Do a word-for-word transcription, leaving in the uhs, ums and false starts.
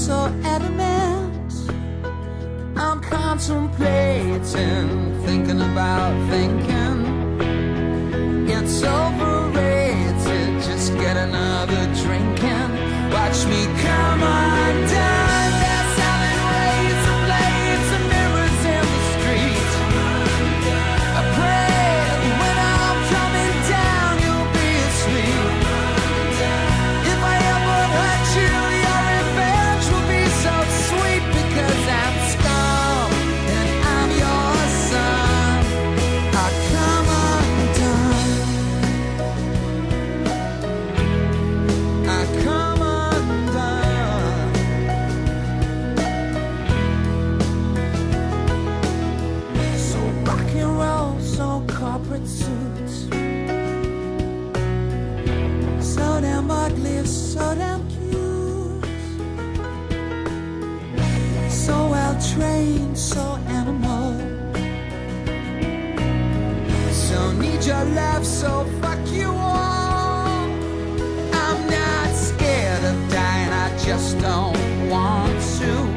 so adamant. I'm contemplating, thinking about thinking. It's overrated, just get another drink and watch me come undone. There's seven ways to play, some mirrors in the street. I pray when I'm coming down you'll be asleep. If I ever hurt you, your revenge will be so sweet, because I'm scum and I'm your son. I come undone. I come undone. So rock and roll, so corporate suits, so damn ugly, so damn cute, so well trained, so animal. So need your love, so fuck you all. I'm not scared of dying, I just don't want to.